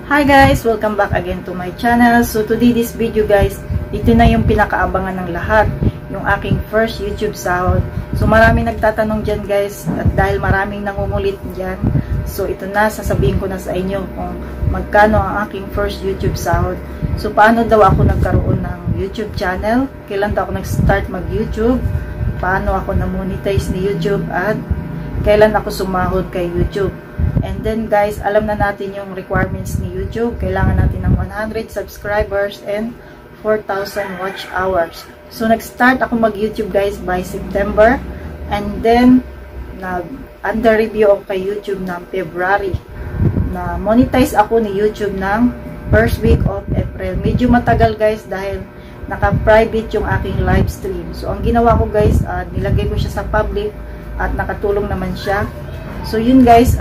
Hi guys! Welcome back again to my channel. So today this video guys, ito na yung pinakaabangan ng lahat, yung aking first YouTube sahod. So maraming nagtatanong dyan guys, at dahil maraming nangungulit dyan, so ito na, sasabihin ko na sa inyo kung magkano ang aking first YouTube sahod. So paano daw ako nagkaroon ng YouTube channel, kailan daw ako nag-start mag-YouTube, paano ako na-monetize ni YouTube, at kailan ako sumahod kay YouTube. And then guys, alam na natin yung requirements ni YouTube. Kailangan natin ng 100 subscribers and 4,000 watch hours. So nag-start ako mag-YouTube guys by September. And then under review ako kay YouTube ng February. Na monetize ako ni YouTube ng first week of April. Medyo matagal guys dahil naka-private yung aking live stream. So ang ginawa ko guys, nilagay ko siya sa public at nakatulong naman siya. So yun guys,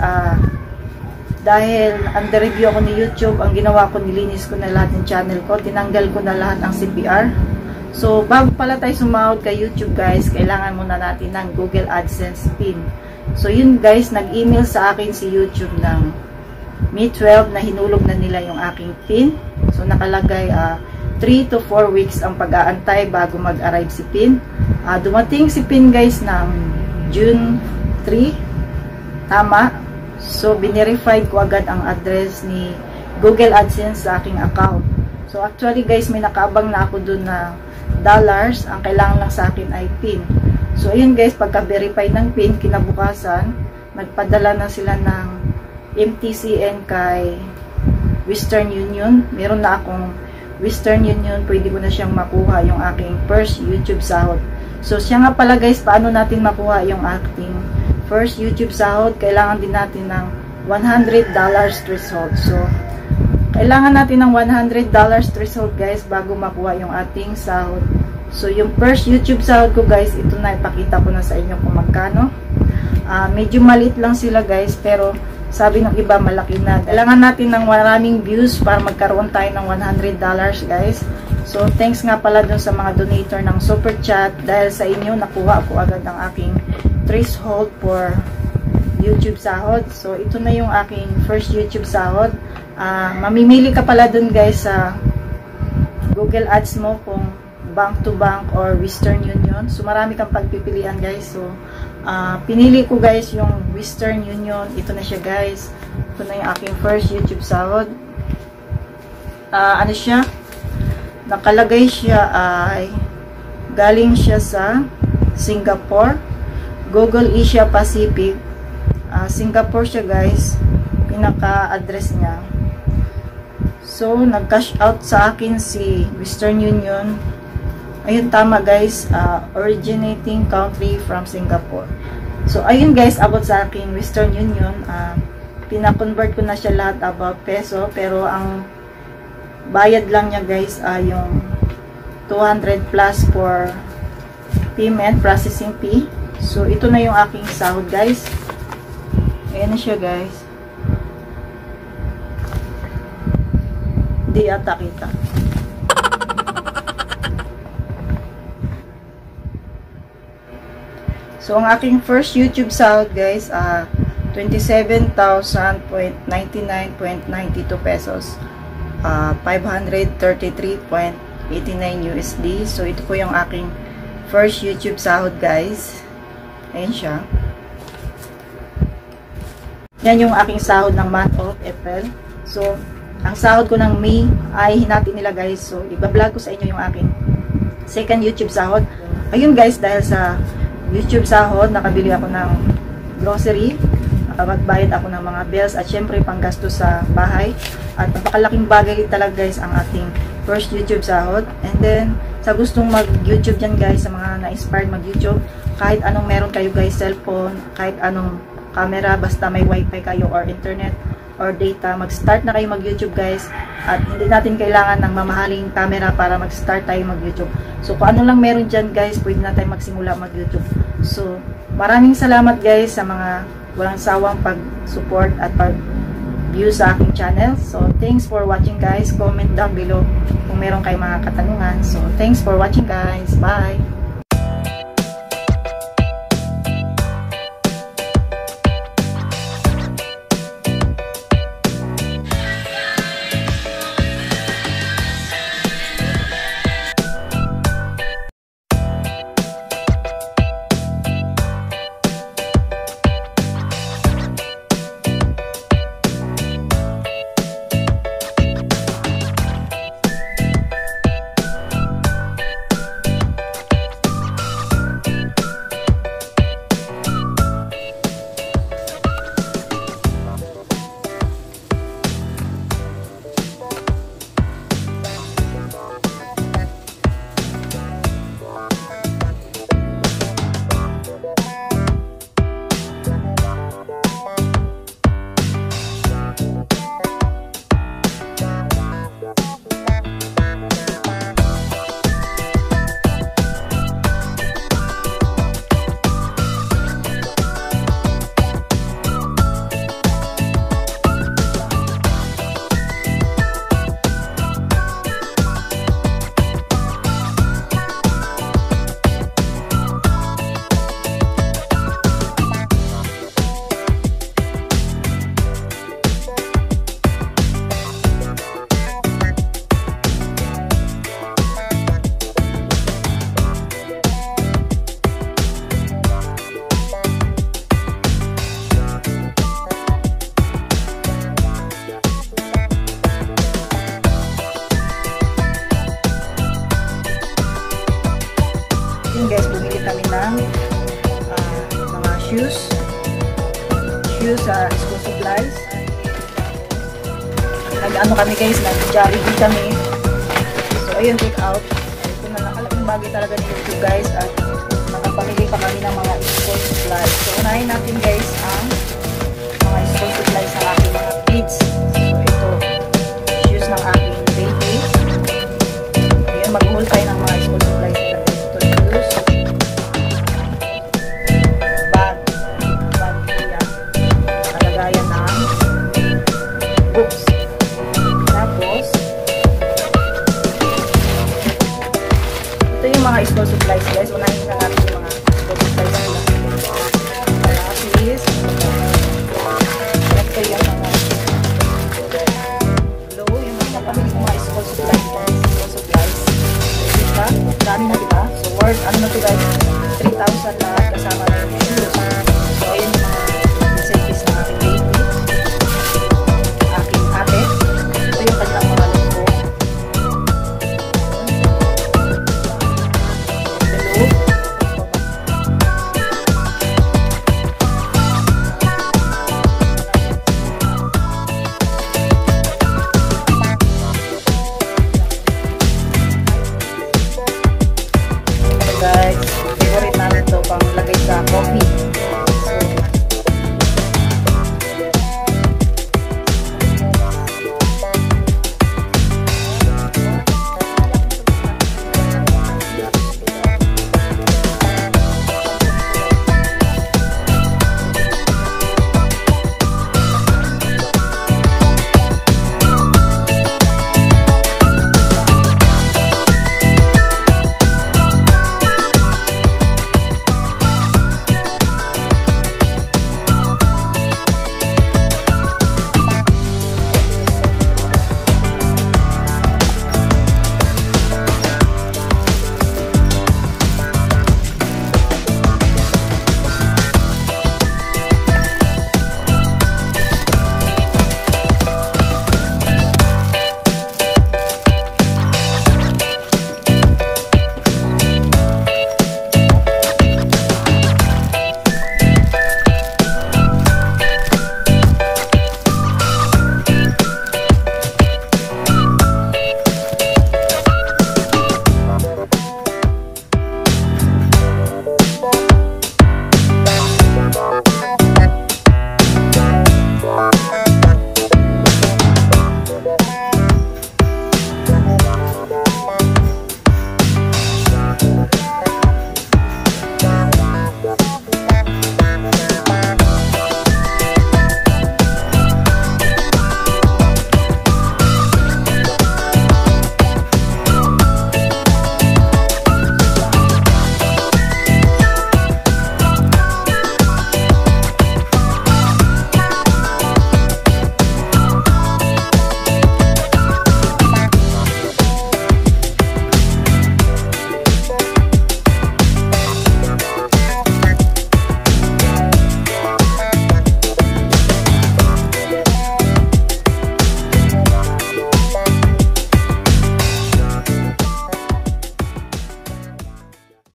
dahil under review ako ni YouTube, ang ginawa ko, nilinis ko na lahat ng channel ko, tinanggal ko na lahat ng CPR. So bago pala tayo sumahod kay YouTube guys, kailangan muna natin ng Google AdSense PIN. So yun guys, nag-email sa akin si YouTube ng May 12 na hinulog na nila yung aking PIN. So nakalagay 3 to 4 weeks ang pag-aantay bago mag-arrive si PIN. Dumating si PIN guys ng June 3. Tama. So, binerified ko agad ang address ni Google AdSense sa aking account. So, actually guys, may nakaabang na ako dun na dollars. Ang kailangan lang sa akin ay PIN. So, ayun guys, pagka-verify ng PIN, kinabukasan, nagpadala na sila ng MTCN kay Western Union. Meron na akong Western Union. Pwede ko na siyang makuha yung aking first YouTube sahod. So, siya nga pala guys, paano natin makuha yung aking first YouTube sahod? Kailangan din natin ng $100 threshold. So, kailangan natin ng $100 threshold guys bago makuha yung ating sahod. So, yung first YouTube sahod ko guys, ito na, ipakita ko na sa inyo kung magkano. Medyo maliit lang sila guys, pero sabi ng iba malaki na. Kailangan natin ng maraming views para magkaroon tayo ng $100 guys. So, thanks nga pala dun sa mga donator ng Super Chat. Dahil sa inyo, nakuha ko agad ang aking threshold for YouTube sahod. So, ito na yung aking first YouTube sahod. Mamimili ka pala dun guys sa Google Ads mo kung bank to bank or Western Union. So, marami kang pagpipilian guys. So, pinili ko guys yung Western Union. Ito na siya guys. Ito na yung aking first YouTube sahod. Ano siya? Nakalagay siya ay galing siya sa Singapore, Google Asia Pacific. Singapore siya guys, pinaka-address niya. So, nag-cash out sa akin si Western Union. Ayun, tama guys, originating country from Singapore. So, ayun guys, about sa akin Western Union, pina-convert ko na siya lahat about peso, pero ang bayad lang niya guys yung 200 plus for payment processing fee. So ito na yung aking sahod guys. Ayan na siya guys. Di ata kita. So ang aking first YouTube sahod guys, 27,099.92 pesos. 533.89 USD. So, ito po yung aking first YouTube sahod, guys. Ayan siya. Yan yung aking sahod ng month of April. So, ang sahod ko ng May ay hinati nila, guys. So, ibablog ko sa inyo yung aking second YouTube sahod. Ayun, guys, dahil sa YouTube sahod, nakabili ako ng grocery. Magbayad ako ng mga bills at syempre panggasto sa bahay. At napakalaking bagay talaga guys ang ating first YouTube sahod. And then sa gustong mag-YouTube dyan guys, sa mga na-inspired mag-YouTube, kahit anong meron kayo guys, cellphone, kahit anong camera, basta may wifi kayo or internet or data, mag-start na kayo mag-YouTube guys. At hindi natin kailangan ng mamahaling camera para mag-start tayo mag-YouTube. So kung ano lang meron dyan guys, pwede na tayo magsimula mag-YouTube. So maraming salamat guys sa mga walang sawang pag-support at pag-view sa aking channel. So, thanks for watching guys. Comment down below kung meron kayong mga katanungan. So, thanks for watching guys. Bye! ng mga shoes sa school supplies. Nag-ano kami guys, nag-Jollibee kami. So ayun, take out. Ito na nakalaking bagay talaga ni YouTube guys, at nakapamili pa kami ng mga school supplies. So unahin natin guys ang